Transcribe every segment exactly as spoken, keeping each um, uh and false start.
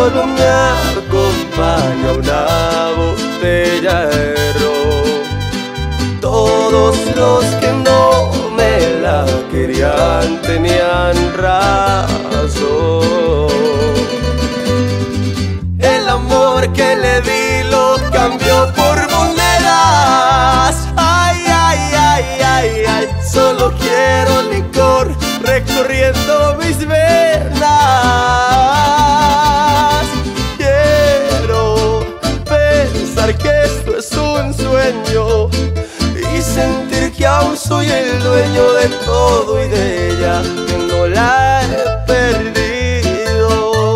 solo me acompaña una botella de ron. Todos los que no me la querían tenían razón. El amor que le di lo cambió por monedas. Ay, ay, ay, ay, ay. Solo quiero licor recorriendo mis venas. Quiero pensar que esto es un sueño y sentir que aún soy el dueño de todo y de ella, que no la he perdido.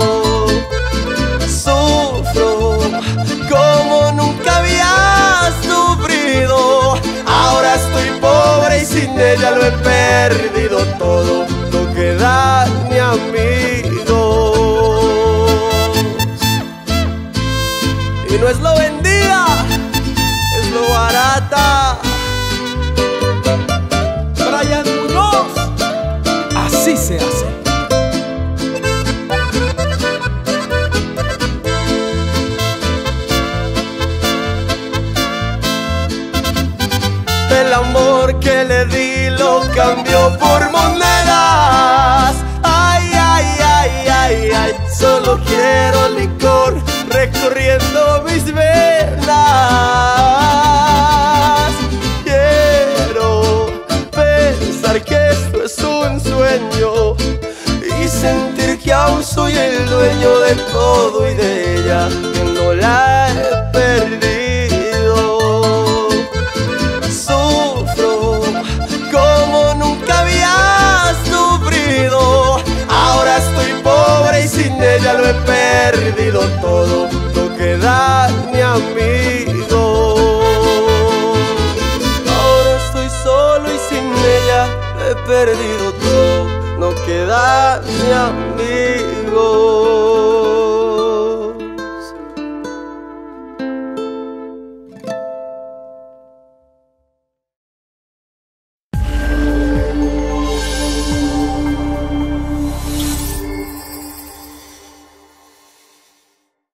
Sufro como nunca había sufrido. Ahora estoy pobre y sin ella lo he perdido todo lo que dan mis amigos. Y no es lo vendida, es lo barata. Brian Muñoz, así se hace. El amor que le di lo cambió por monedas. Ay, ay, ay, ay, ay. Solo quiero licor recorriendo mis venas. Quiero pensar que esto es un sueño y sentir que aún soy el dueño de todo y de ella, que no la he